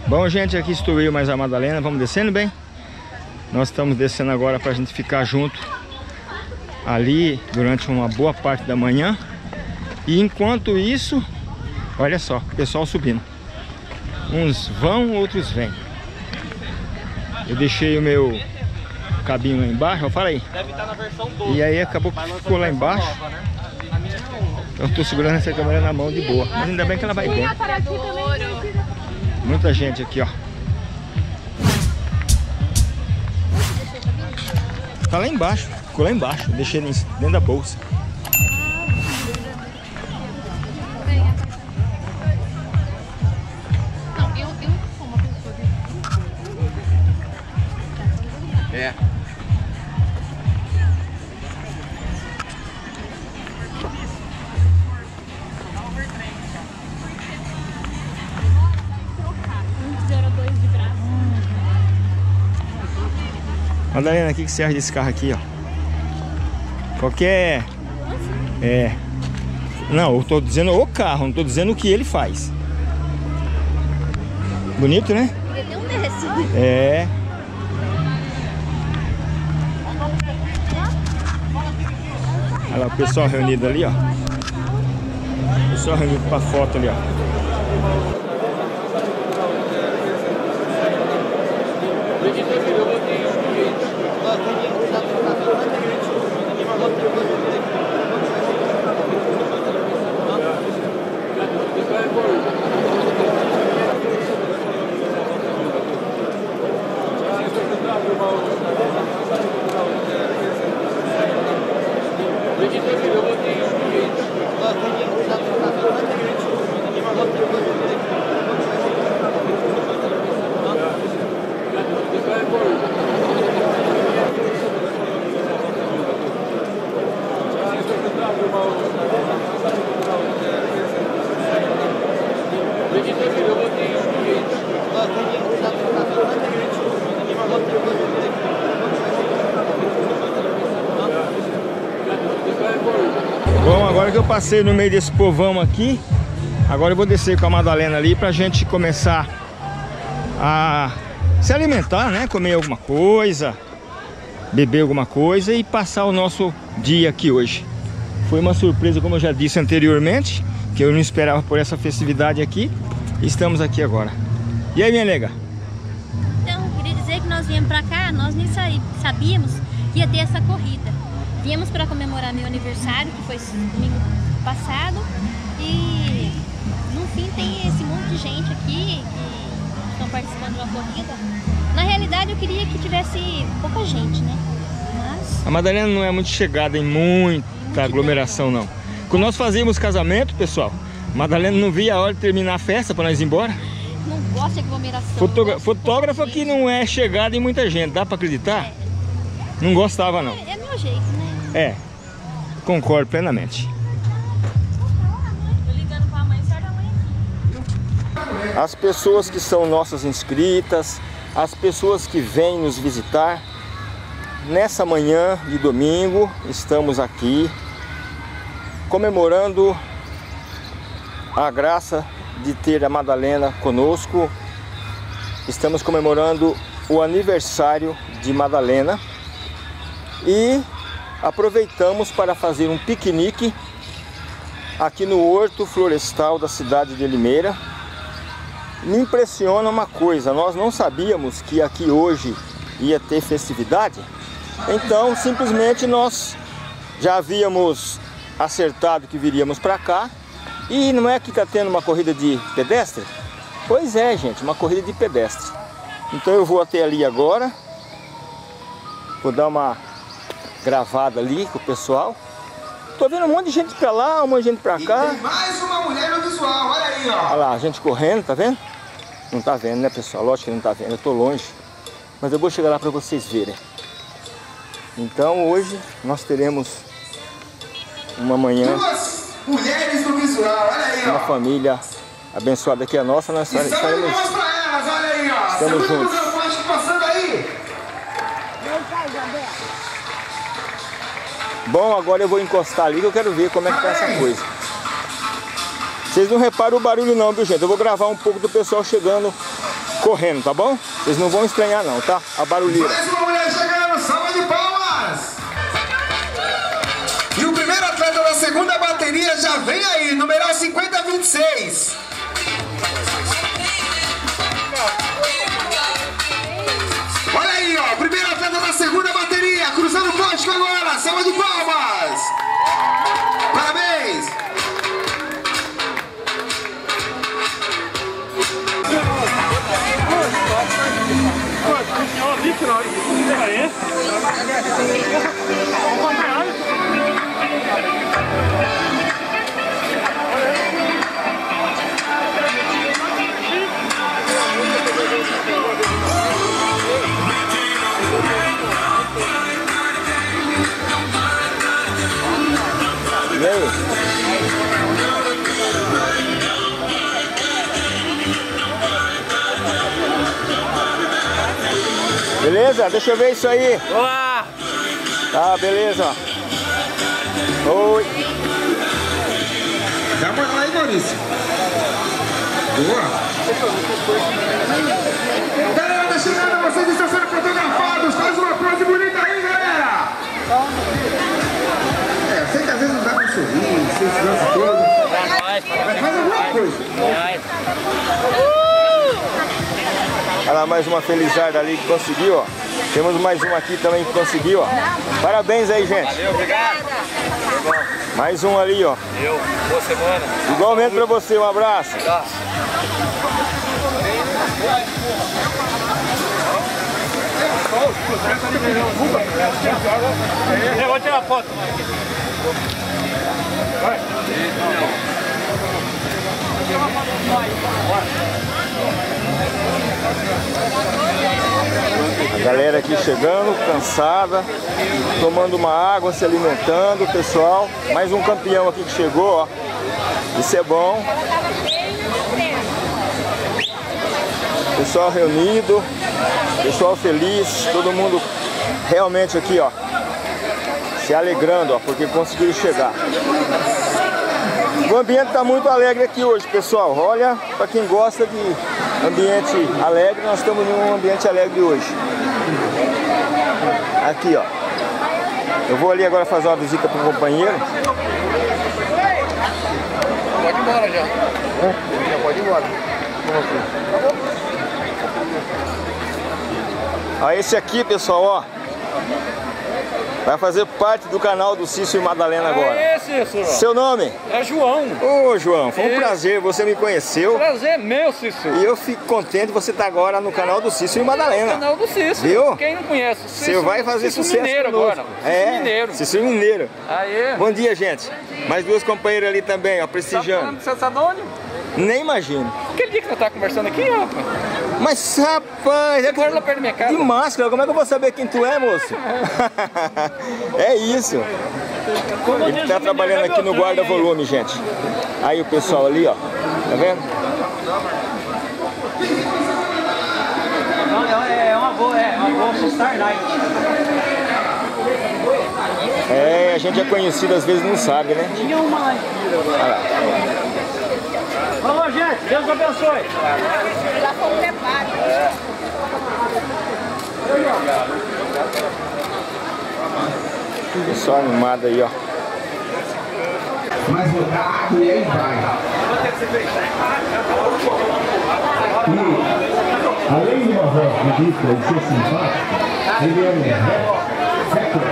Bom, gente, aqui estou eu mais a Madalena. Vamos descendo, bem? Nós estamos descendo agora para a gente ficar junto ali durante uma boa parte da manhã. E enquanto isso, olha só, o pessoal subindo. Uns vão, outros vêm. Eu deixei o meu cabinho lá embaixo, fala aí. Deve estar na versão 12. E aí acabou que ficou lá embaixo. Eu estou segurando essa câmera na mão de boa. Mas ainda bem que ela vai bem. Muita gente aqui, ó. Tá lá embaixo, ficou lá embaixo. Deixei dentro da bolsa. É. Madalena, o que você acha desse carro aqui, ó? Qualquer... Não, eu tô dizendo o carro, não tô dizendo o que ele faz. Bonito, né? Ele tem um desse. É. Olha lá o pessoal reunido ali, ó. O pessoal reunido pra foto ali, ó. Bom, agora que eu passei no meio desse povão aqui, agora eu vou descer com a Madalena ali pra gente começar a se alimentar, né? Comer alguma coisa, beber alguma coisa e passar o nosso dia aqui hoje. Foi uma surpresa, como eu já disse anteriormente, que eu não esperava por essa festividade aqui. Estamos aqui agora. E aí, minha nega? Então, eu queria dizer que nós viemos pra cá, nós nem sabíamos que ia ter essa corrida. Viemos para comemorar meu aniversário, que foi domingo passado. E no fim tem esse monte de gente aqui que estão participando de uma corrida. Na realidade eu queria que tivesse pouca gente, né? Mas... A Madalena não é muito chegada em muita aglomeração, não. Quando nós fazíamos casamento, pessoal, a Madalena não via a hora de terminar a festa para nós ir embora. Não gosto de aglomeração. Fotógrafa que não é chegada em muita gente, dá para acreditar? É. Não gostava, não. É meu jeito, né? É, concordo plenamente. Tô ligando pra mãe, certa mãe aqui. As pessoas que são nossas inscritas, as pessoas que vêm nos visitar, nessa manhã de domingo, estamos aqui comemorando a graça de ter a Madalena conosco. Estamos comemorando o aniversário de Madalena e aproveitamos para fazer um piquenique aqui no Horto Florestal da cidade de Limeira. Me impressiona uma coisa, nós não sabíamos que aqui hoje ia ter festividade, então simplesmente nós já havíamos acertado que viríamos para cá. E não é que está tendo uma corrida de pedestre? Pois é, gente, uma corrida de pedestre. Então eu vou até ali agora, vou dar uma gravada ali com o pessoal. Tô vendo um monte de gente pra lá, um monte de gente pra cá. E tem mais uma mulher no visual, olha aí, ó. Olha lá, a gente correndo, tá vendo? Não tá vendo, né, pessoal? Lógico que não tá vendo, eu tô longe. Mas eu vou chegar lá pra vocês verem. Então hoje nós teremos uma manhã, duas mulheres no visual, olha aí, ó. uma família abençoada que é a nossa, nós estaremos pra elas, olha aí, ó. Estamos juntos. Passando aí. Bom, agora eu vou encostar ali que eu quero ver como é que tá essa coisa. Vocês não reparam o barulho não, viu, gente? Eu vou gravar um pouco do pessoal chegando correndo, tá bom? Vocês não vão estranhar não, tá? A barulheira. Mais uma mulher chegando, salva de palmas! E o primeiro atleta da segunda bateria já vem aí, numeral 5026. Olha aí, ó, primeiro atleta da segunda bateria, cruzando o pórtico agora, salva de palmas! Parabéns! E aí? Beleza? Deixa eu ver isso aí. Olá! Tá, beleza. Oi. Dá uma olhada aí, Maurício. Boa. Galera, tá chegando, vocês estão sendo fotografados. Faz uma pose bonita aí, galera. Eu sei que às vezes não dá pra sorrir, esse lance todo. Mas faz alguma coisa. Olha lá, mais uma felizarda ali que conseguiu, ó. Temos mais uma aqui também que conseguiu, ó. Parabéns aí, gente. Valeu, obrigado. Mais um ali, ó. Boa semana. Igualmente pra você, um abraço. Eu vou tirar foto. Vai. A galera aqui chegando, cansada, tomando uma água, se alimentando, pessoal. Mais um campeão aqui que chegou, ó. Isso é bom. Pessoal reunido, pessoal feliz, todo mundo realmente aqui, ó, se alegrando, ó, porque conseguiram chegar. O ambiente está muito alegre aqui hoje, pessoal. Olha, para quem gosta de ambiente alegre, nós estamos em um ambiente alegre hoje. Aqui, ó. Eu vou ali agora fazer uma visita para o companheiro. Pode ir embora já. Já pode ir embora. Ó, esse aqui, pessoal, ó, vai fazer parte do canal do Cício e Madalena agora. É Cício. Seu nome? É João. Ô, João, foi um prazer, você me conheceu. Prazer meu, Cício. E eu fico contente de você estar agora no canal do Cício e Madalena. Canal do Cício. Viu? Quem não conhece? Você vai fazer Cício sucesso Mineiro conosco. agora. É, Mineiro. Cício Mineiro. Aê. Bom dia, gente. Mais duas companheiras ali também, ó, prestigiando. Você tá onde? Nem imagino. Aquele dia que você tá conversando aqui, rapaz. Mas, rapaz, Você mora lá perto da minha casa. de máscara, como é que eu vou saber quem tu é, moço? É isso. Ele tá trabalhando aqui no guarda-volume, gente. Aí o pessoal ali, ó. Tá vendo? É uma boa Starlight. É, a gente é conhecido, às vezes não sabe, né? Tinha uma lá. Olha lá. Falou, gente. Deus abençoe. Já foi um preparo. Pessoal animado aí, ó. Mais rodado e aí vai. E, além de uma voz bonita e ser simpático, ele é um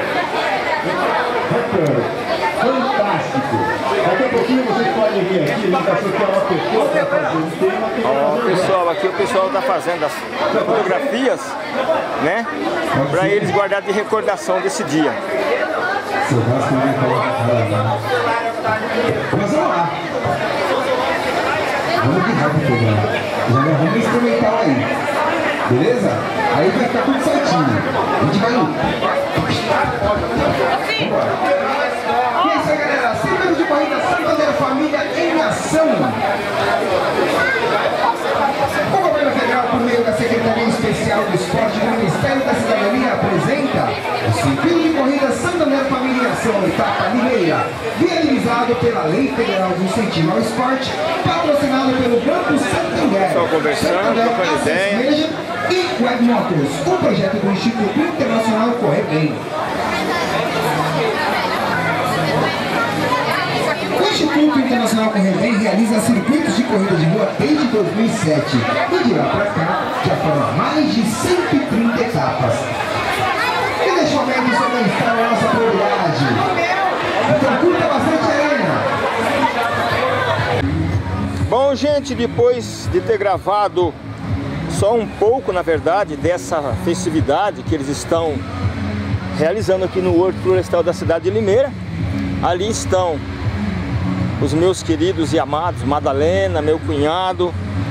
rapper fantástico. Daqui a pouquinho vocês podem vir aqui, ele achou que é uma pessoa para fazer um tema. Ó, pessoal, aqui o pessoal tá fazendo as fotografias, né? Pra eles guardar de recordação desse dia. Mas vamos lá. Vamos de rápido pegar. Já gravamos um instrumental aí. Beleza? Aí vai ficar tudo certinho. A gente vai indo. E é isso aí, galera. Centro de corrida Santander Família em ação. O governo federal, por meio da Secretaria Especial do Esporte do Ministério da Cidadania, apresenta o Circuito de Corrida Santander Família em Ação, etapa Mineira, viabilizado pela Lei Federal de Incentivo ao Esporte, patrocinado pelo Banco Santander. conversando, trocando ideia. E Web Motors, um projeto do Instituto Internacional Correr Bem. O Instituto Internacional Correr Bem realiza circuitos de corrida de rua desde 2007 e de lá para cá já foram mais de 130 etapas. E neste momento isso também está na nossa prioridade. Então curta bastante a arena. Bom, gente, depois de ter gravado só um pouco, na verdade, dessa festividade que eles estão realizando aqui no Horto Florestal da cidade de Limeira, ali estão os meus queridos e amados, Madalena, meu cunhado,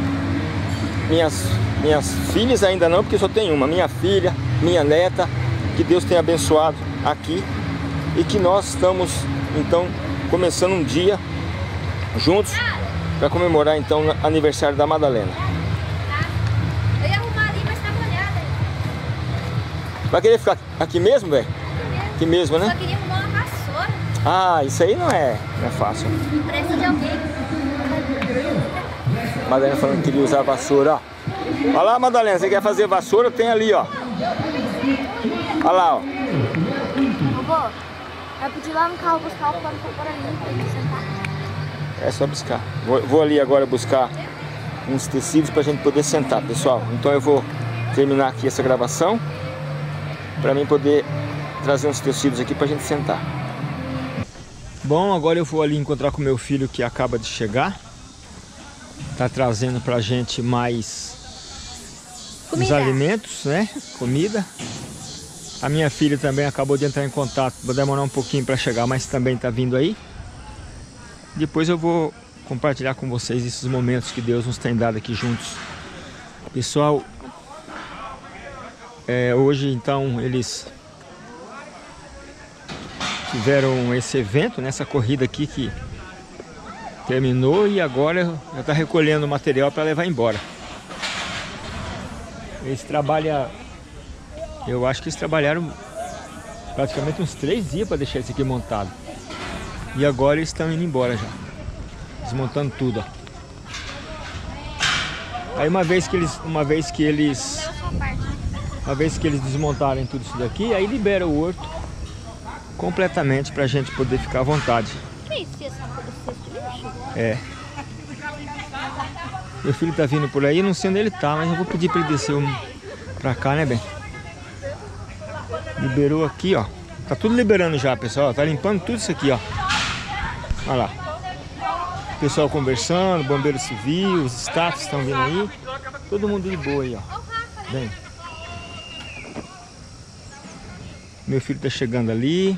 minhas filhas ainda não, porque só tem uma, minha filha, minha neta, que Deus tenha abençoado aqui e que nós estamos, então, começando um dia juntos para comemorar, então, o aniversário da Madalena. Eu ia arrumar ali, mas tá molhada. Vai querer ficar aqui mesmo, velho? Aqui mesmo, né? Só queria arrumar uma vassoura. Ah, isso aí não é fácil. Precisa de alguém. Madalena falando que queria usar a vassoura, ó. Olha lá, Madalena, você quer fazer vassoura? Tem ali, ó. Olha lá, ó. Vovô, vai pedir lá no carro buscar o pano pra ali, pra ele sentar. É só buscar. Vou ali agora buscar uns tecidos pra gente poder sentar, pessoal. Então eu vou terminar aqui essa gravação pra mim poder trazer uns tecidos aqui pra gente sentar. Bom, agora eu vou ali encontrar com meu filho que acaba de chegar. Tá trazendo pra gente mais uns alimentos, né? Comida. A minha filha também acabou de entrar em contato. Vai demorar um pouquinho para chegar, mas também tá vindo aí. Depois eu vou compartilhar com vocês esses momentos que Deus nos tem dado aqui juntos. Pessoal, hoje então eles tiveram esse evento, nessa corrida aqui que terminou e agora já está recolhendo o material para levar embora. Eles trabalham, eu acho que eles trabalharam praticamente uns 3 dias para deixar isso aqui montado. E agora eles estão indo embora já, desmontando tudo, ó. Aí uma vez que eles desmontarem tudo isso daqui, aí libera o horto completamente para a gente poder ficar à vontade. Que isso? Esse lixo? É. Meu filho tá vindo por aí, não sei onde ele tá, mas eu vou pedir para ele descer pra cá, né, bem? Liberou aqui, ó. Tá tudo liberando já, pessoal. Tá limpando tudo isso aqui, ó. Olha lá. O pessoal conversando, bombeiro civil, os staffs estão vindo aí. Todo mundo de boa aí, ó. Bem. Meu filho tá chegando ali.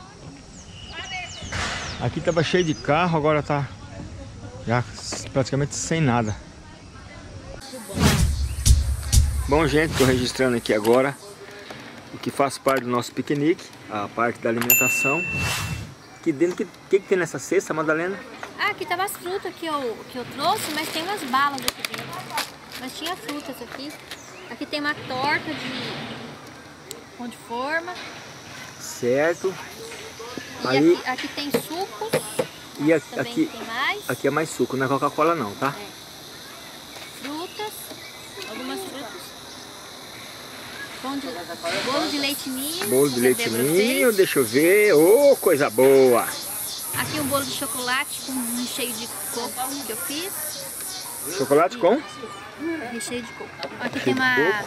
Aqui tava cheio de carro, agora tá já praticamente sem nada. Bom, gente, tô registrando aqui agora o que faz parte do nosso piquenique, a parte da alimentação. Aqui dentro, o que tem nessa cesta, Madalena? Ah, aqui tava as frutas que eu trouxe, mas tem umas balas aqui dentro. Mas tinha frutas aqui. Aqui tem uma torta de pão de forma. Certo. E aí, aqui tem sucos. E aqui tem mais. Aqui é mais suco, não é Coca-Cola não, tá? É. Frutas, algumas frutas. Bolo de leite ninho. Bolo de leite ninho, deixa eu ver. Ô, coisa boa! Aqui um bolo de chocolate com recheio de coco que eu fiz. Chocolate com? Recheio de coco. Aqui tem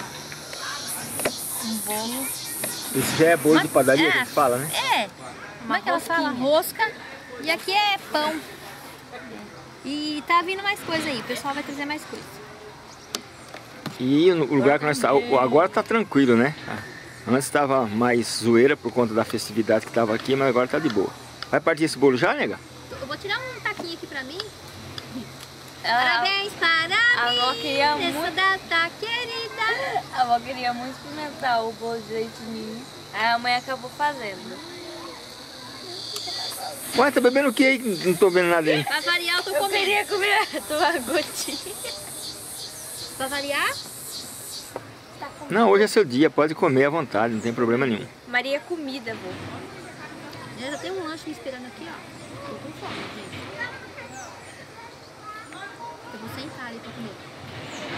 um bolo. Isso já é bolo de padaria, que fala, né? É. Como é que ela fala? Rosca. E aqui é pão. E tá vindo mais coisa aí. O pessoal vai trazer mais coisa. E o lugar que nós estamos agora tá tranquilo, né? Antes estava mais zoeira por conta da festividade que estava aqui, mas agora tá de boa. Vai partir esse bolo já, nega? Eu vou tirar um taquinho aqui pra mim. Parabéns para mim. A avó queria muito. Data querida. A avó queria muito experimentar o bolo de leite ninho. Aí a mãe acabou fazendo. Ué, tá bebendo o que aí? Não tô vendo nada aí. Pra variar, eu tô comendo. Eu queria comer tua gotinha. Pra variar? Não, hoje é seu dia, pode comer à vontade, não tem problema nenhum. Maria comida, vô. Eu já tenho um lanche me esperando aqui, ó. Tô com fome, gente. Eu vou sentar ali pra comer.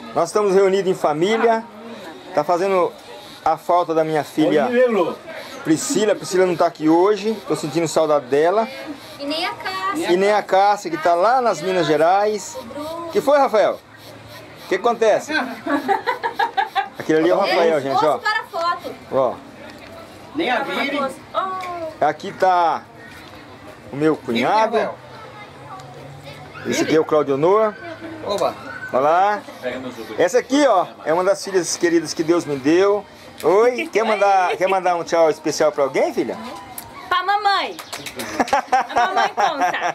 Nós estamos reunidos em família. Tá fazendo a falta da minha filha Priscila. A Priscila não tá aqui hoje. Tô sentindo saudade dela. E nem a Cássia. E nem a Cássia, que tá lá nas Minas Gerais. Que foi, Rafael? O que acontece? Aquele ali é o Rafael, gente, ó. Para a foto. Ó. Nem a Vire. Aqui tá o meu cunhado. Esse aqui é o Claudio Honor. Oba. Olha lá. Essa aqui, ó, é uma das filhas queridas que Deus me deu. Oi, quer mandar um tchau especial pra alguém, filha? Pra mamãe. A mamãe conta.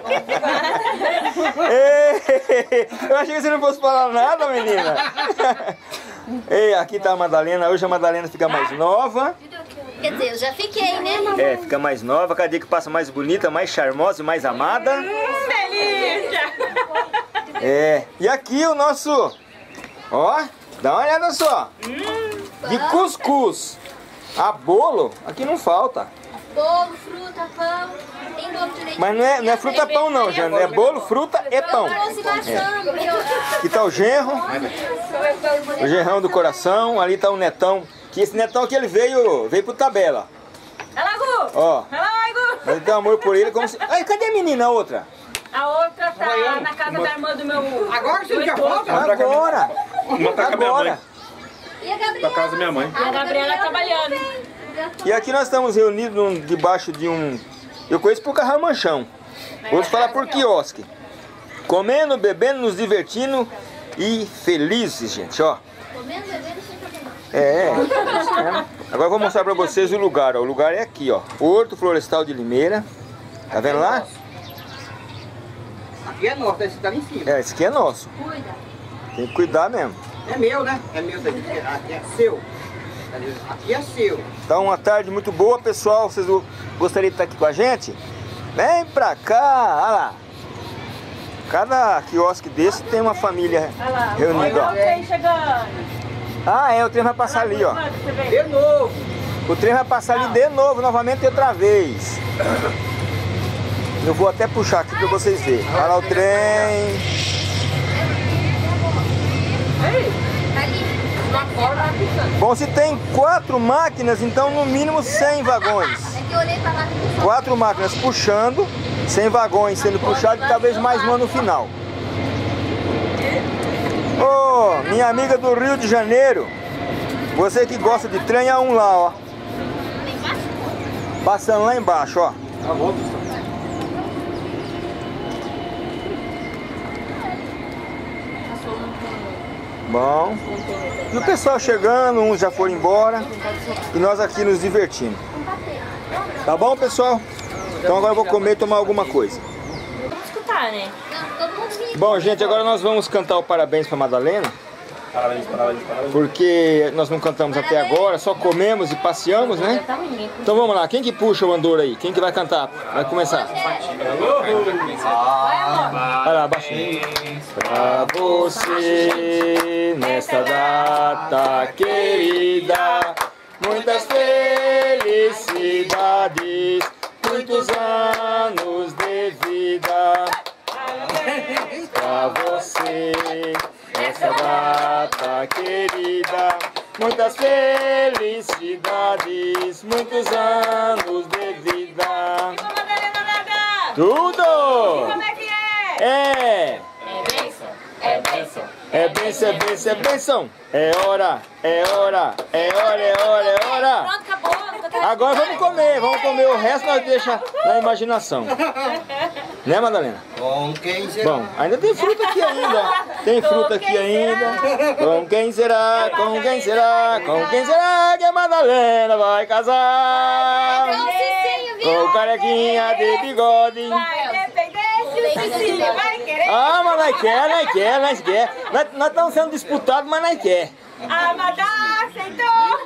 Eu achei que você não fosse falar nada, menina. Ei, aqui tá a Madalena. Hoje a Madalena fica mais nova. Quer dizer, eu já fiquei, né? É, fica mais nova, cada dia que passa mais bonita, mais charmosa e mais amada. Delícia! É, e aqui o nosso, ó, dá uma olhada só. De cuscuz a bolo, aqui não falta. Bolo, fruta, pão. Tem bolo de leite. Mas não é fruta pão não, Jana, é bolo, fruta e pão. Aqui tá o genro, o genrão do coração, ali tá o netão. Que esse netão aqui ele veio pro tabela. Ó, mas tem amor por ele como se... Ai, cadê a menina, a outra? A outra tá na casa da irmã do meu... Agora você já volta? Agora! Uma tá com a minha mãe. E a Gabriela? Pra casa da minha mãe. A Gabriela trabalhando. E aqui nós estamos reunidos debaixo de um... Eu conheço por carramanchão. Outros falam por quiosque. Comendo, bebendo, nos divertindo e felizes, gente, ó. Comendo, bebendo, sem problema. É. Agora eu vou mostrar pra vocês o lugar, ó. O lugar é aqui, ó. Horto Florestal de Limeira. Tá vendo lá? Aqui é nosso, esse tá ali em cima. É, esse aqui é nosso. Cuida. Tem que cuidar mesmo. É meu, né? É meu daqui. Aqui é seu. Aqui é seu. Tá uma tarde muito boa, pessoal. Vocês gostariam de estar aqui com a gente? Vem pra cá, olha lá. Cada quiosque desse tem uma família reunida, ó. Olha o trem chegando. Ah, é, o trem vai passar ali, ó. De novo. O trem vai passar ali de novo, novamente outra vez. Eu vou até puxar aqui pra vocês verem. Olha lá o trem. Bom, se tem 4 máquinas, então no mínimo 100 vagões. É que eu olhei pra lá. 4 máquinas puxando, 100 vagões sendo puxados e talvez mais uma no final. Ô, minha amiga do Rio de Janeiro, você que gosta de trem, há um lá, ó. Passando lá embaixo, ó. Bom. E o pessoal chegando, uns já foram embora. E nós aqui nos divertindo. Tá bom, pessoal? Então agora eu vou comer e tomar alguma coisa. Vamos escutar, né? Bom, gente, agora nós vamos cantar o parabéns pra Madalena. Parabéns, parabéns, parabéns. Porque nós não cantamos até agora, só comemos e passeamos, né? Então vamos lá, quem que puxa o andor aí? Quem que vai cantar? Vai começar. Vai lá, baixinho. Pra você, nesta data querida, muitas felicidades, muitos anos de vida. Pra você, essa data querida, muitas felicidades, muitos anos de vida. Tudo! Como é que é? É! É bênção, é bênção. É bênção, é bênção, é bênção! É hora, é hora, é hora, é hora, é hora! Pronto, acabou. Agora vamos comer o resto nós deixa na imaginação. Né, Madalena? Com quem será? Bom, ainda tem fruta aqui ainda. Tem fruta aqui ainda. Com quem será? Com quem será? Com quem será que a Madalena vai casar? Com o carequinha de bigode. Vai depender se o Cecília vai querer. Ah, mas nós quer. Nós estamos sendo disputados, mas nós quer. A Madá aceitou.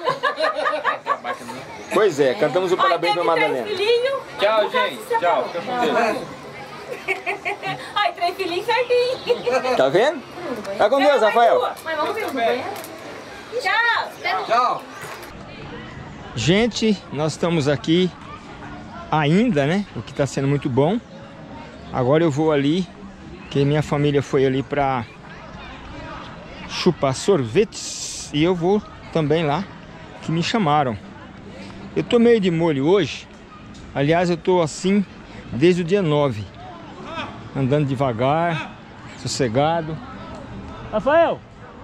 Pois é, cantamos o parabéns pra Madalena. Tchau, gente. Tchau. Fica com Deus. Ai, 3 filhinhos certinho. Tá vendo? Tá com Deus, Rafael. Mas vamos ver no banheiro. Tchau. Tchau. Gente, nós estamos aqui ainda, né? O que tá sendo muito bom. Agora eu vou ali, que minha família foi ali pra chupar sorvetes e eu vou também lá, que me chamaram. Eu tô meio de molho hoje. Aliás, eu tô assim desde o dia 9. Andando devagar, sossegado. Rafael!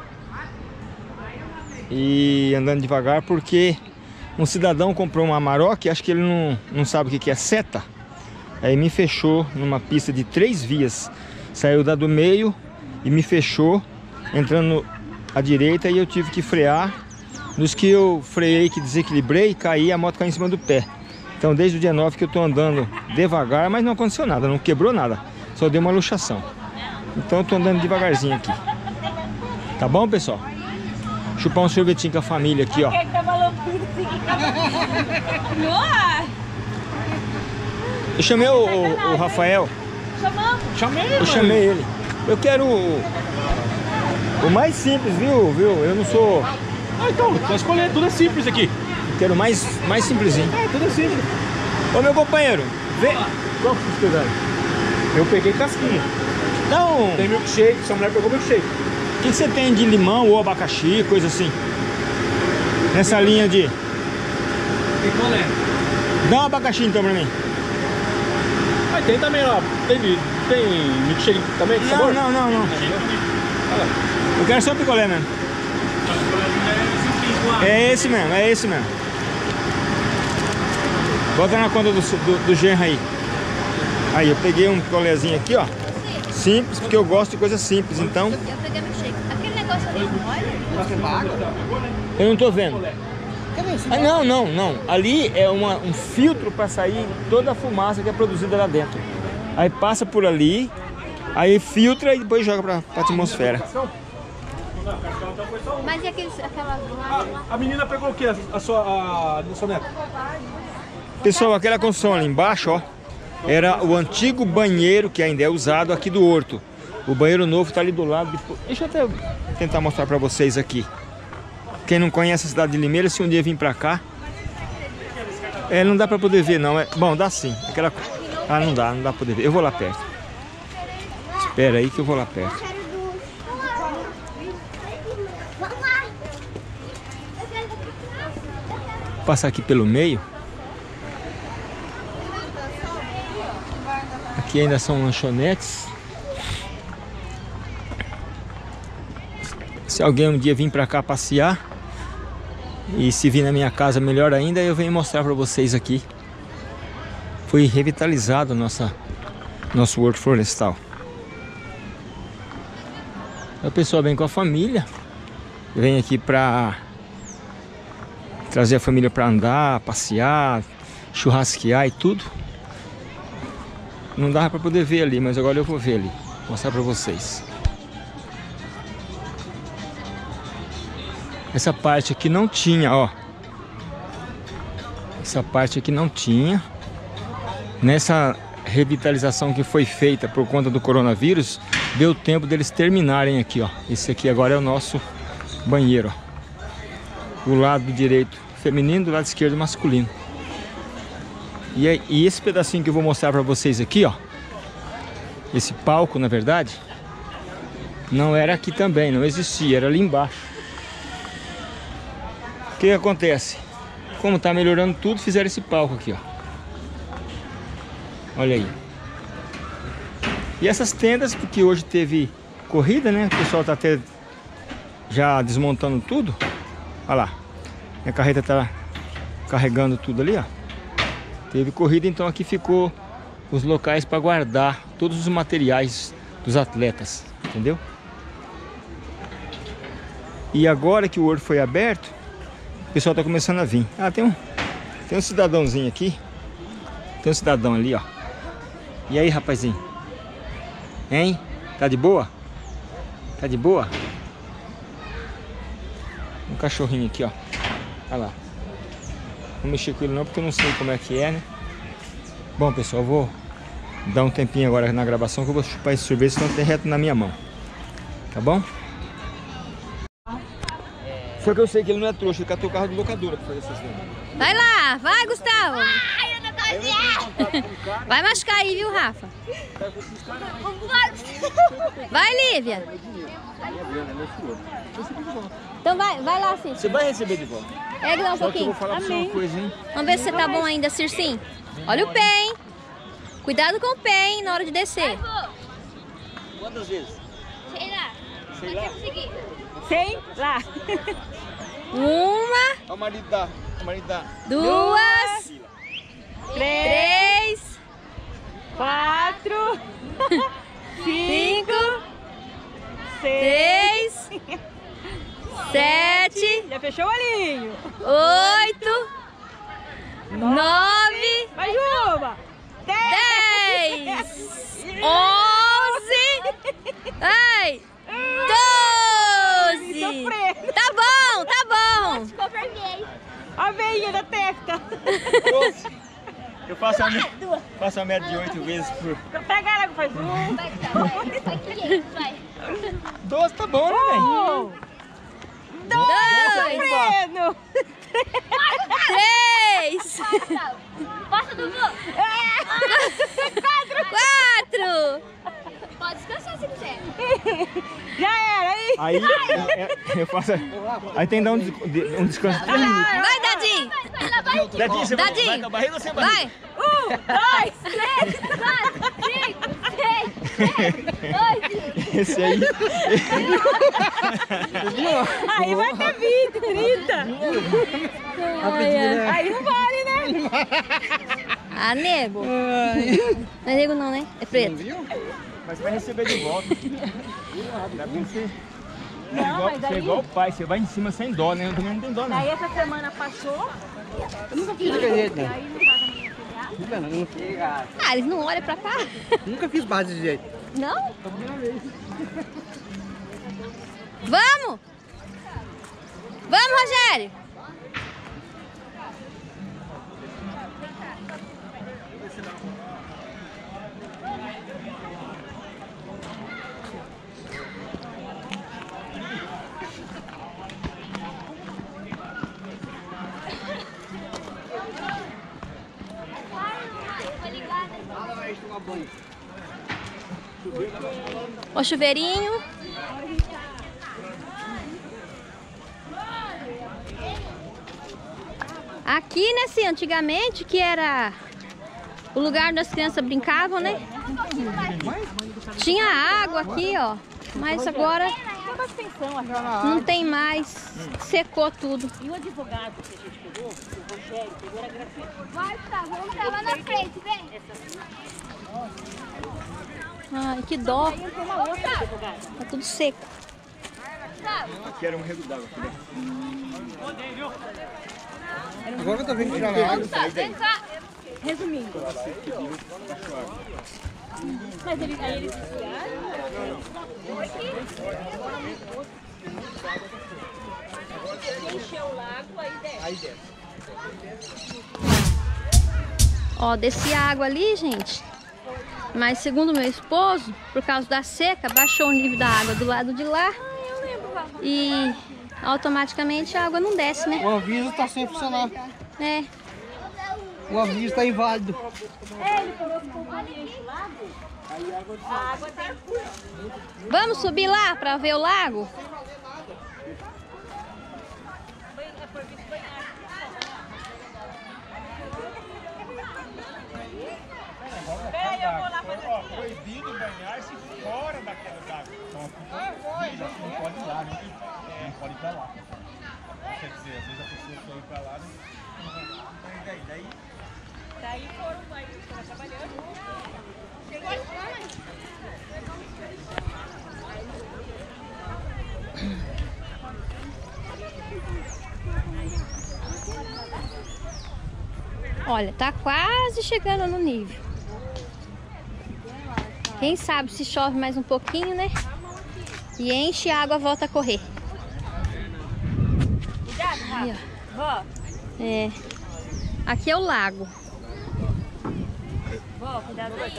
E andando devagar porque um cidadão comprou uma Amarok, acho que ele não sabe o que é seta. Aí me fechou numa pista de 3 vias. Saiu da do meio e me fechou, entrando à direita, e eu tive que frear. Nos que eu freiei, que desequilibrei, caí, a moto caiu em cima do pé. Então desde o dia 9 que eu tô andando devagar, mas não aconteceu nada, não quebrou nada. Só deu uma luxação. Então eu tô andando devagarzinho aqui. Tá bom, pessoal? Chupar um sorvetinho com a família aqui, ó. Eu chamei o Rafael. Eu chamei ele. Eu quero o mais simples, viu? Eu não sou... Ah, então, só escolher, tudo é simples aqui. Eu quero o mais simplesinho. É, tudo é simples. Ô, meu companheiro, vem. Qual que vocês pegaram? Eu peguei casquinha. Então, Tem milkshake, sua mulher pegou milkshake. o que você tem de limão ou abacaxi, coisa assim? Nessa linha de... Picolé. Dá um abacaxi então pra mim. Ah, tem também, ó. Tem milkshake também de sabor? Não. Eu quero só picolé mesmo. É esse mesmo. Bota na conta do genro aí. Aí, eu peguei um picolézinho aqui, ó. Simples, porque eu gosto de coisa simples, então... Eu peguei meu shake. Aquele negócio ali, olha. Eu não tô vendo. Ah, não. Ali é um filtro para sair toda a fumaça que é produzida lá dentro. Aí passa por ali, aí filtra e depois joga pra atmosfera. Mas e aquela... A menina pegou o que? A sua neta? Pessoal, aquela construção ali embaixo, ó, era o antigo banheiro que ainda é usado aqui do Horto. O banheiro novo tá ali do lado. Deixa eu até tentar mostrar pra vocês aqui. Quem não conhece a cidade de Limeira, se um dia vir pra cá... não dá pra poder ver, não. Bom, dá sim. Ah, não dá pra poder ver. Eu vou lá perto. Espera aí que eu vou lá perto. Vou passar aqui pelo meio. Aqui ainda são lanchonetes. Se alguém um dia vir pra cá passear, e se vir na minha casa, melhor ainda, eu venho mostrar pra vocês aqui. Foi revitalizado nosso Horto Florestal. O pessoal vem com a família, vem aqui pra trazer a família pra andar, passear, churrasquear e tudo. Não dava pra poder ver ali, mas agora eu vou ver ali, mostrar pra vocês. Essa parte aqui não tinha, ó. Essa parte aqui não tinha. Nessa revitalização que foi feita por conta do coronavírus, deu tempo deles terminarem aqui, ó. Esse aqui agora é o nosso banheiro, ó. O lado direito feminino, do lado esquerdo masculino. E esse pedacinho que eu vou mostrar pra vocês aqui, ó. Esse palco, na verdade, não era aqui também, não existia, era ali embaixo. O que acontece? Como tá melhorando tudo, fizeram esse palco aqui, ó. Olha aí. E essas tendas, porque hoje teve corrida, né? O pessoal tá até já desmontando tudo. Olha lá. Minha carreta tá carregando tudo ali, ó. Teve corrida, então aqui ficou os locais para guardar todos os materiais dos atletas, entendeu? E agora que o Horto foi aberto, o pessoal tá começando a vir. Ah, tem um cidadãozinho aqui. Tem um cidadão ali, ó. E aí, rapazinho? Hein? Tá de boa? Tá de boa? Um cachorrinho aqui, ó. Olha lá. Não mexer com ele não, porque eu não sei como é que é, né? Bom, pessoal, eu vou dar um tempinho agora na gravação, que eu vou chupar esse sorvete, senão tem reto na minha mão. Tá bom? Só que eu sei que ele não é trouxa, ele catou o carro de locadora pra fazer essas vendas. Vai lá, vai, Gustavo. Ai, eu não Vai machucar aí, viu, Rafa? Vai, Lívia. Então vai lá, Cícero. Você vai receber de volta. Pega lá um Só que eu pouquinho. vou falar pra você uma coisa, hein? Vamos ver se você tá bom ainda, Circinho. Olha o pé, hein? Cuidado com o pé, hein, na hora de descer. Quantas vezes? Sei lá. Sei lá. Sei lá. Uma, O marido dá. duas, três, 4, 5, 6. 6, 7, Já fechou o olhinho. 8, 9, Mais uma. 10, 11, ai, 12. Sofrendo. Tá bom, tá bom. Ficou vermelho. A veinha da testa. Eu faço a média de 8 vezes por... Pega ela que faz um. Vai, 500, vai. 12 tá bom, né, velho? 2, Sofrendo. 3, Passa do vô. 4. Pode descansar se quiser. Já era, aí. Aí eu faço... Aí tem que dar um descanso. Vai, Dadinho. Vai lá, vai. Dadinho, você Dadinho. vai com a barriga ou sem barriga? Vai. 1, 2, 3, 4, 5, 6, 7, 8. Esse aí... Aí vai ter 20, 30. Aí não vale, né? Ah, nego. Não é nego não, né? É preto. Mas você vai receber de volta. Dá pra você... Não, mas Você é aí... igual o pai, você vai em cima sem dó, né? Eu também não tenho dó, não. Aí essa semana passou. Eu nunca fiz jeito, né? Aí não paga minha filhada. Ah, eles não olham pra cá. Nunca fiz base desse jeito. Não? Vamos! Vamos, Rogério! Ó, chuveirinho. Aqui, né, assim, antigamente, que era o lugar onde as crianças brincavam, né? Tinha água aqui, ó. Mas agora não tem mais. Secou tudo. E o advogado que a gente pegou, o Rogério, pegou era gratuito. Vai, tá, vamos estar lá na frente, vem. Ai, que dó. Tem uma outra advogada. Tá tudo seco. Aqui era um rego d'água. Agora que eu tô vendo tirar na água. Vem cá. Resumindo. Mas aí eles encheu o lago, aí desce. Ó, descia água ali, gente. Mas segundo meu esposo, por causa da seca, baixou o nível da água do lado de lá. E automaticamente a água não desce, né? O aviso tá sem funcionar. É. O aviso tá inválido. Vamos subir lá para ver o lago? Proibido banhar-se fora daquela água. Então, não pode ir lá, né? Não pode ir pra lá. Quer dizer, às vezes a pessoa foi pra lá, né? Daí foram, vai, trabalhando. Chegou a Olha, tá quase chegando no nível. Quem sabe se chove mais um pouquinho, né? E enche a água, volta a correr. Cuidado, Rafa. Vó, É. Aqui é o lago. vó, cuidado aí.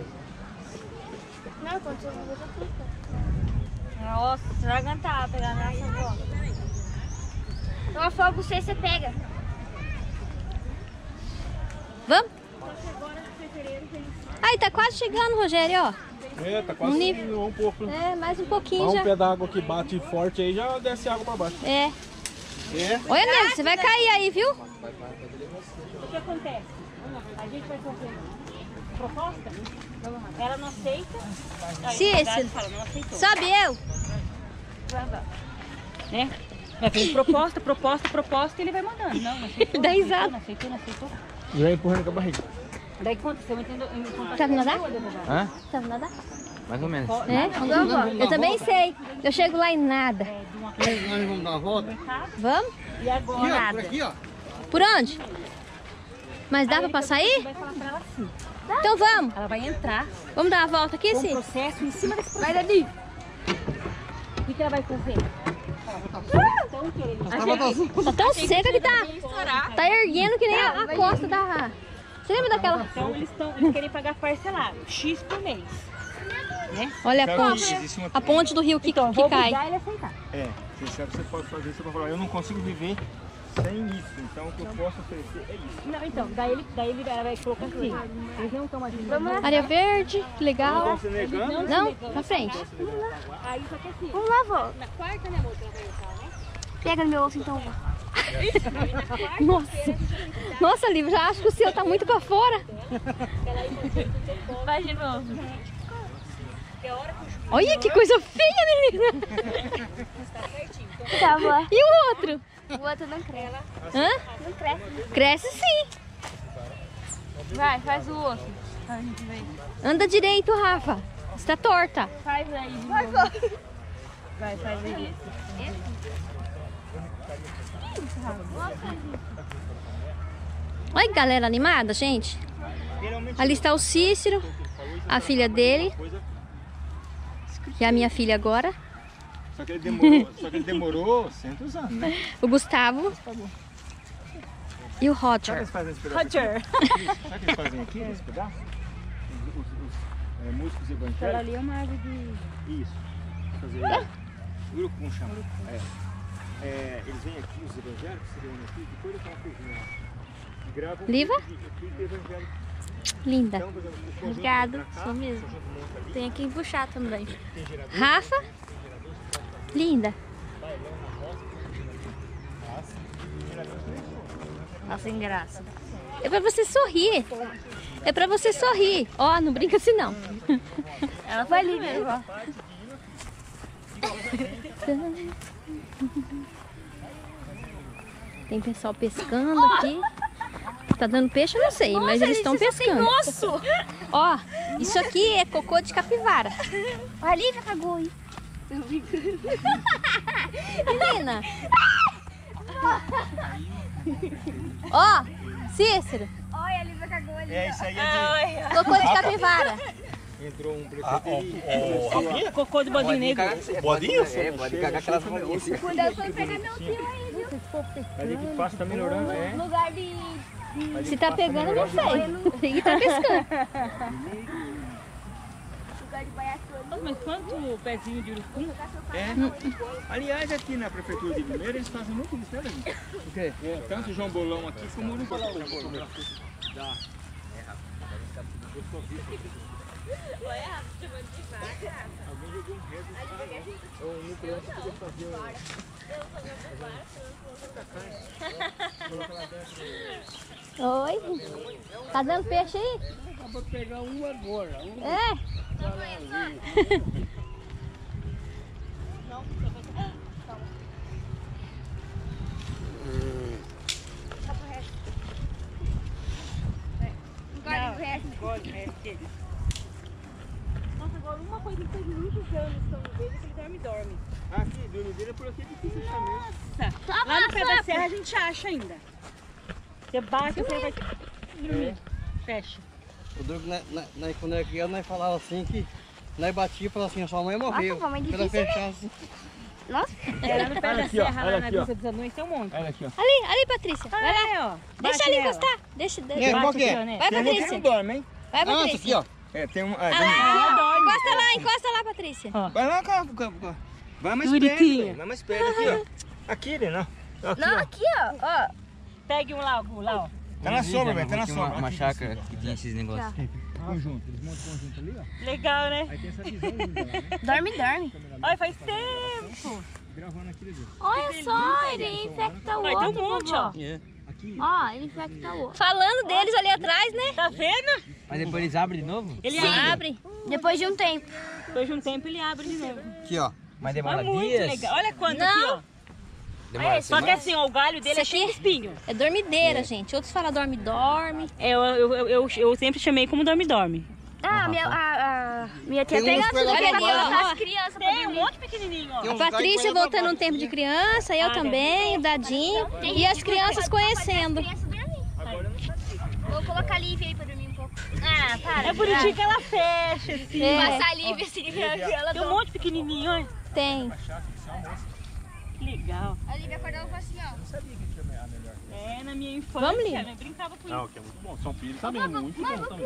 Não, quando você vai já fica. Nossa, você vai aguentar pegar na nossa vó. Eu afogo você, você pega. Vamos? Aí, tá quase chegando, Rogério, ó. É, tá quase um pouco. É, mais um pouquinho Mas já. um pé d'água que bate forte aí já desce água pra baixo. É. É. Olha, Nélio, você vai cair aí, viu? O que acontece? A gente vai fazer proposta, ela não aceita. Se esse. Fala, não aceitou. Sobe eu. Né? Vai fazer proposta e ele vai mandando. Não aceitou. Dá risada. Não aceitou. E vai empurrando com a barriga. Daí aconteceu, entendeu? Sabe nadar? Hã? Sabe nadar? Mais ou menos. É? Eu também sei. Eu chego lá e nada. Nós vamos dar uma volta? Vamos? E agora? Por aqui, ó. Por onde? Mas dá pra passar aí? Vai falar pra ela assim. Então vamos. Ela vai entrar Vamos dar uma volta aqui, com o sim? processo em cima desse processo. Vai, Dani. O que ela vai fazer? Tá tão seca que tá erguendo que nem a costa da... Você lembra daquela... Então eles querem pagar parcelado, X por mês. Né? Olha a ponte do rio que Então, eu vou cai. obrigar ele a aceitar. É, você pode fazer, você pode falar, eu não consigo viver sem isso, então o que eu posso oferecer é isso. Não, então, daí ela vai colocar assim. Eles não estão ajudando. Área verde, que legal. Você negando? Não, na frente. Aí só que assim, Vamos lá, vó. na quarta, né, amor, que ela vai entrar, né? Pega no meu osso então, vó. Nossa, Lívia, já acho que o seu tá muito pra fora. Vai de novo. Olha que coisa feia, menina. Tá, vó. E o outro? O outro não cresce. Hã? Não cresce. Cresce sim. Vai, faz o osso. A gente vê. Anda direito, Rafa. Você tá torta. Faz aí de novo. Vai, faz aí. Olha que galera animada, gente. Ali está o Cícero, a filha dele, que é a minha filha agora. Só que ele demorou 100 anos, né? O Gustavo e o Sabe o que Roger. eles fazem esse pedaço? Roger. Sabe o que eles fazem aqui nesse pedaço? Os músicos evangélicos. Ela ali é uma árvore de... Isso. Fazer grupo, como chama? Eles vêm aqui, os evangélicos, se reúnem aqui, depois daquela coisinha lá. E gravam Liva? o clipe evangélico. Linda. Então, por exemplo, o conjunto Obrigado, pra cá, sou mesmo. o conjunto monta ali, Tem aqui puxar também. tem gerador, Rafa, linda. Tá sem graça. É pra você sorrir. É pra você sorrir. Ó, não brinca assim não. Ela foi ali mesmo, ó. Tem pessoal pescando aqui. Tá dando peixe, eu não sei, mas eles estão pescando. Ó, isso aqui é cocô de capivara. A Lívia cagou aí. Menina. Ó, Cícero, Olha, a Lívia cagou ali. isso aí cocô de capivara. entrou um prefeito e Cocô de bodinho negro. Bodinho? É, pode cagar aquelas bolinhas. Cuidado pra não pegar meu tio aí, viu? ali que passa tá melhorando, né? No lugar de... Se tá pegando, eu não sei. E tá pescando. Lugar de baiaçu. Mas quanto pezinho de urucum? Aliás, aqui na prefeitura de Limeira eles fazem muito isso, né, Davi? O quê? Tanto o João Bolão aqui como o Urucu. Oi. Tá dando peixe aí? Vou pegar um agora. É. Nossa, agora uma coisa que fez muitos anos que eu não vejo é que ele dorme. Aqui, dormideira por aqui é difícil achar mesmo. Nossa! Lá no pé da serra a gente acha ainda. Você bate, você vai dormir. Fecha. O duro que quando era criança, nós falava assim que nós batia e falava assim, a sua mãe morreu. Nossa, mamãe Ela difícil, fechava assim. Nossa. Lá no pé da aqui, ó, serra, olha lá na aqui, ó. Vista dos Anões, tem um monte. Olha aqui, ó. Ali, Patrícia. Vai lá. Vai ó. Deixa Bate ali nela. encostar. Deixa. É, qual que é? Aqui, ó, né? Vai, Tem um que Patrícia. não dorme, hein? Vai, Ah, essa Patrícia. aqui, ó. É, tem um... Encosta lá, Patrícia. Vai lá, cara. Vai mais Bonitinha. perto, velho. Vai mais perto aqui, ó. Aqui, né? Não. Aqui, Não, ó. aqui, ó. Pegue um lá, ó. Tá na sombra, velho, tá na Tinha sombra. uma chácara que tinha esses negócios. Conjunto, eles montam conjunto ali, ó. Legal, né? Aí tem essa visão linda, né? Dorme. Olha, faz tempo. Gravando aqui, viu? Olha só, ele infecta o Vai outro. ter um monte, ó. Ó, ele infecta o outro. Falando deles ali atrás, né? Tá vendo? Mas depois eles abrem de novo? Ele Abre. Depois de um tempo. Depois de um tempo ele abre de novo. Aqui, ó. Mas É demora muito dias? legal. Olha quanto Não. aqui, ó. Demora Só que assim, ó, o galho dele é Isso cheio de aqui espinho. é dormideira, gente. Outros falam dorme-dorme. Eu sempre chamei como dorme-dorme. Ah, minha tia Tem uns pega pela as babá, as crianças pra Tem um dormir. monte pequenininho, ó. Tem A uns Patrícia galhos voltando pra um tempo de criança, eu Ah, também, o Dadinho. E as crianças conhecendo. Vou colocar a Lívia aí pra dormir um pouco. Ah, para. É bonitinho que ela fecha, assim. É, Passar a Lívia assim, ela Tem um monte pequenininho, olha. tem. Que legal. A Lívia acordava e falou assim, ó. É, na minha infância, Vamos, Lívia. eu brincava com Não, isso. que é muito bom. São filhos também, muito bom também.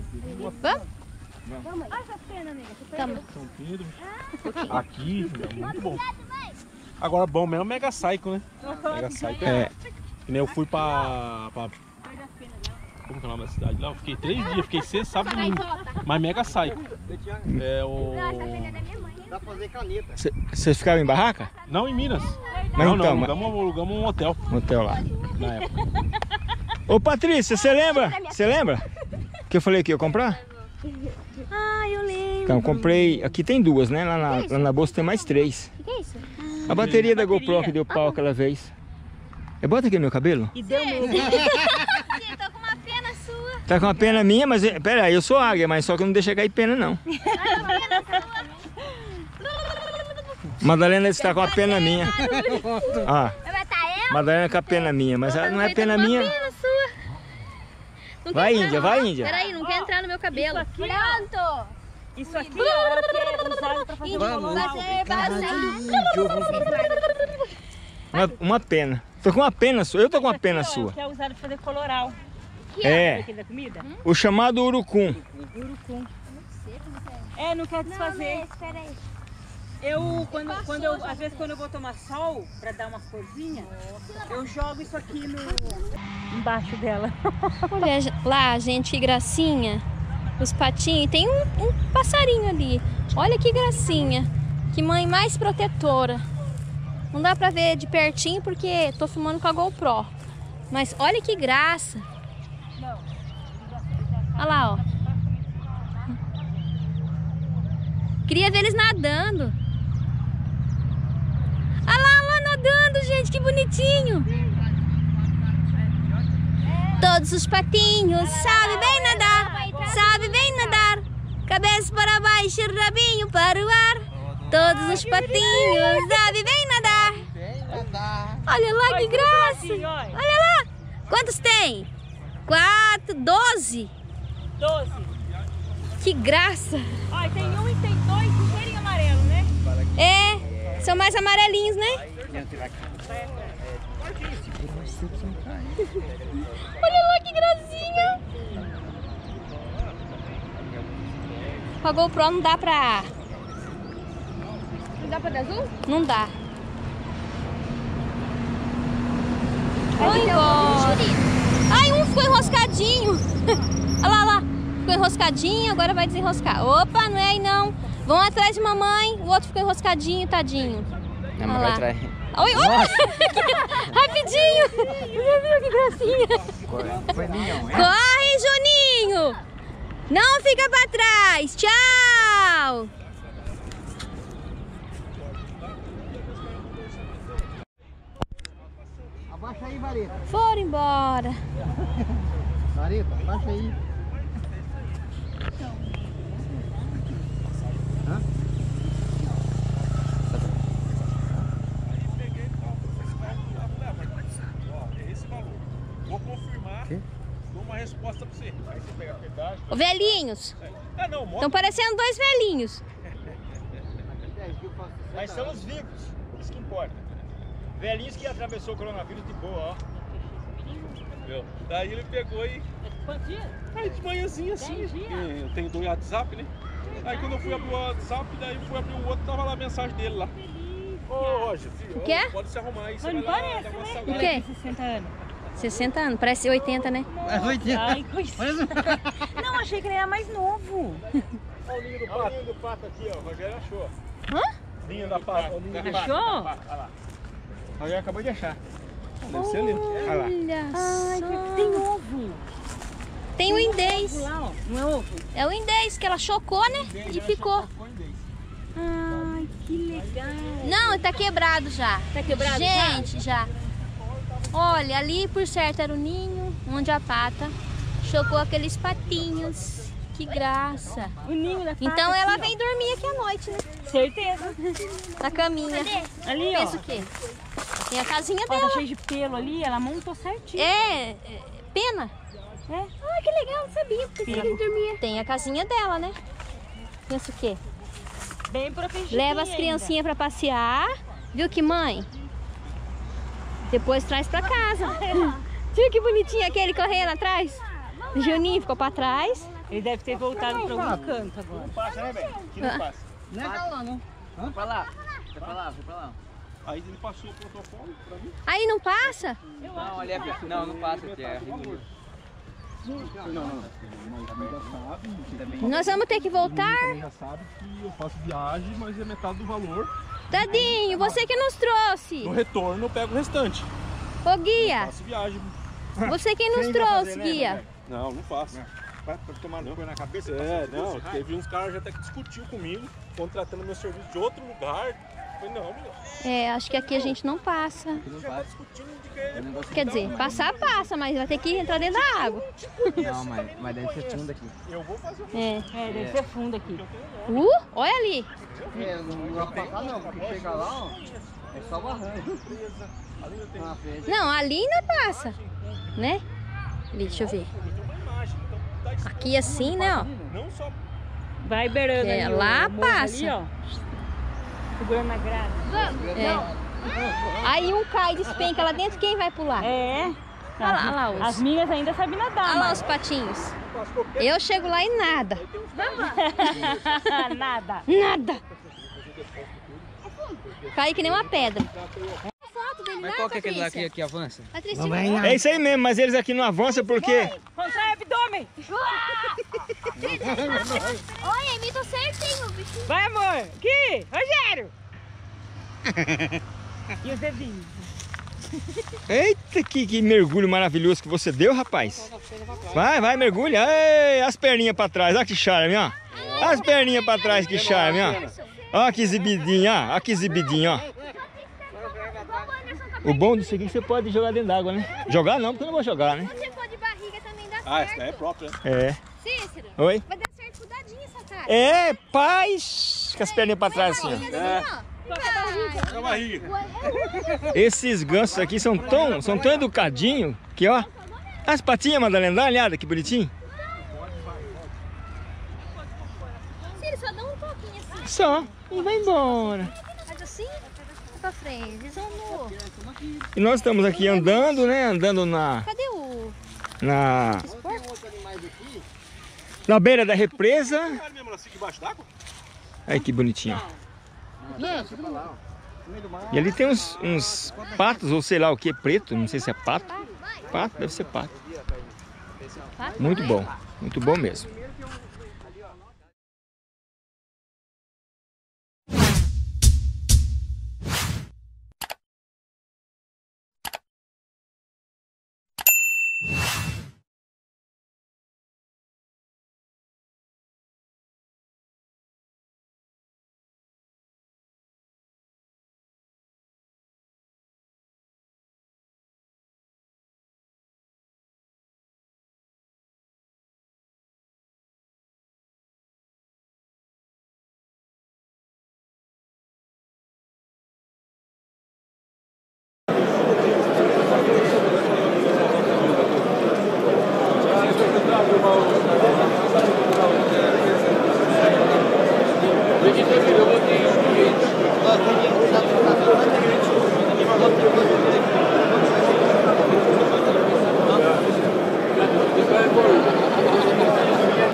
Vamos? Olha essa pena, nega. Tamo. São filhos. Aqui, é muito bom. Agora, bom mesmo é o Mega Psycho, né? Mega Psycho é. Que nem eu fui pra. Como que é o nome da cidade lá? Eu fiquei 3 dias, fiquei sexta, sábado e domingo. Mas Mega Psycho. É o. Dá pra fazer caneta. Vocês ficaram em barraca? Não, em Minas. Mas Não, então, não, alugamos um hotel no hotel lá. na época. Ô Patrícia, você lembra? Você lembra? Que eu falei que ia comprar? Ah, eu lembro. Então, comprei. Aqui tem 2, né? Lá na bolsa tem mais 3. O que é isso? A bateria da GoPro que deu pau aquela vez. Bota aqui no meu cabelo. E deu mesmo. Sim, tô com uma pena sua. Tá com uma pena minha, mas. Pera aí, eu sou águia, mas só que não deixa cair pena, não. Madalena está com a pena minha. Ah, Vai matar ela? Madalena com a pena minha, mas ela não é pena minha. Pena sua. Não Vai, quer entrar, Índia, ó. vai, Índia. Peraí, não quer entrar no meu cabelo. Pronto. Isso aqui, ó, ela quer usar pra fazer Vamos. Uma pena. Tô com uma pena sua. Eu tô com uma pena sua. Que é usado pra fazer coloral. É, Aquele da comida? o chamado urucum. Urucum. É, não quer desfazer. Espera aí. Às vezes quando eu vou tomar sol, pra dar uma corzinha, eu jogo isso aqui embaixo dela. Olha lá, gente, que gracinha. Os patinhos. Tem um passarinho ali. Olha que gracinha. Que mãe mais protetora. Não dá pra ver de pertinho porque tô filmando com a GoPro. Mas olha que graça. Olha lá, ó. Queria ver eles nadando. Olha lá nadando, gente, que bonitinho. Todos os patinhos sabem bem nadar, sabem bem nadar. Cabeça para baixo, rabinho para o ar. Todos os patinhos sabem bem nadar. Olha lá que graça. Olha lá. Quantos tem? 4, 12. 12. Que graça. Olha, tem um e tem 2 inteirinho amarelo, né? É, são mais amarelinhos, né? Olha lá que gracinha. Com a GoPro não dá pra... Não dá pra dar azul? Não dá. Vai embora. Ai, um ficou enroscadinho. Olha lá. Ficou enroscadinho, agora vai desenroscar. Opa, não é aí não. Vão atrás de mamãe, o outro ficou enroscadinho, tadinho. Não, mas vai atrás. Oi, rapidinho. Meu Deus, que gracinha. Corre, Juninho. Não fica pra trás. Tchau. Abaixa aí, Marita. Foram embora. Marita, abaixa aí. Vou confirmar, dou uma resposta pra você. Aí você pega a pedágio. Ô, velhinhos. Não, Estão parecendo 2 velhinhos. Mas estamos vivos, isso que importa. Velhinhos que atravessou o coronavírus de boa, ó. Entendeu? Daí ele pegou e... Quantos dias? Aí de manhãzinha assim, 10 dias? eu tenho 2 WhatsApp, né? Aí quando eu fui abrir o WhatsApp, daí eu fui abrir o outro, tava lá a mensagem dele lá. Ô, Roger, filho, O quê? pode se arrumar aí, você Mas não vai lá parece, dar uma né? salgada. O quê? 60 anos. 60 anos, parece 80, né? É 80. Ai, coisa. Não, achei que ele era mais novo. Olha o ninho do pato. Olha o ninho do pato aqui, ó. O Rogério achou. Hã? Ninho da pato. Achou? Olha lá. O Rogério acabou de achar. Deve ser lindo. Olha lá. Olha só. Tem ovo. Tem o indês. Lá, ó. Não é ovo? É o indês que ela chocou, né? E ficou. Ai, que legal. Não, tá quebrado já. Tá quebrado Gente, já. Olha, ali por certo era o ninho, onde a pata chocou aqueles patinhos. Que graça. O ninho da pata. Então ela aqui, vem dormir aqui à noite, né? Certeza. Na caminha. Ali, ó. Pensa o quê? Tem a casinha Ó, tá dela. cheio de pelo ali, ela montou certinho. Pena. É. Ah, que legal, não sabia. Porque ele dormia. Tem a casinha dela, né? Pensa o quê? Bem protegida. Leva as criancinhas pra passear. Viu que mãe? Depois traz pra casa. Viu que bonitinho aquele correndo atrás? O Juninho ficou pra trás. Ele deve ter voltado pra algum canto agora. Não passa, né, velho? Aqui não passa. Não é pra lá, não. Vai pra lá. Vai pra lá, vai pra lá. Aí ele passou o protocolo pra mim. Aí não passa? Não, ali é... Não, não passa aqui, é Rio. Nós vamos ter que voltar. Também já sabe que eu faço viagem, mas é metade do valor. Tadinho, você que nos trouxe. No retorno eu pego o restante. Ô guia, Faço viagem. você que nos Quem vai trouxe, fazer, né, guia. Rogério? Não, não faço. Vai tomar no cu na cabeça? Não, teve uns caras já até que discutiu comigo, contratando meu serviço de outro lugar. Eu falei, não, meu. Acho que aqui a gente não passa. Não passa. Quer dizer, passar passa, mas vai ter que entrar dentro da água. Não, mas deve ser fundo aqui. Eu vou fazer o Deve ser fundo aqui. Olha ali. É, não vai pra cá não, porque chega lá, ó, é só barranco. Não, ali ainda passa, né? Ali, deixa eu ver. Aqui assim, né, ó. Não só Vai beirando ali. Lá o morro passa. Ali, ó. Segurando a grade. Aí um cai, despenca lá dentro, quem vai pular? É. Olha lá os... As minhas ainda sabem nadar. Olha lá os patinhos. Eu chego lá e nada. Nada. Nada. Caí que nem uma pedra. Mas qual que é aquele lá que avança? É isso aí mesmo, mas eles aqui não avançam porque... Contrai o abdômen. Olha, imitou certinho o bichinho. Vai, amor. Aqui, Rogério. E os dedinhos. Eita, que mergulho maravilhoso que você deu, rapaz. Vai, mergulha. Ei, as perninhas pra trás, olha que charme, ó. As perninhas pra trás, que charme, ó. Ó que exibidinho, ó. Ó que exibidinho, ó. O bom disso aqui é que você pode jogar dentro d'água, né? Jogar não, porque eu não vou jogar, né? Se for de barriga também dá certo. Ah, essa daí é própria, né? É. Cícero, Oi? vai dar certo com o dadinho essa cara. É, paz. Com as perninhas pra trás assim, ó. É a barriga. Esses gansos aqui são tão educadinhos que, ó. As patinhas, Madalena, dá uma olhada que bonitinho. Cícero, só dá um pouquinho assim. Só. E vai embora. Faz assim, pra frente. Eles vão no... E nós estamos aqui andando, né? Andando Cadê o... na beira da represa. Cara mesmo, ela fica embaixo d'água? Aí que bonitinho, ó. E ali tem uns patos, ou sei lá o que, preto, não sei se é pato. Pato, deve ser pato. Muito bom mesmo.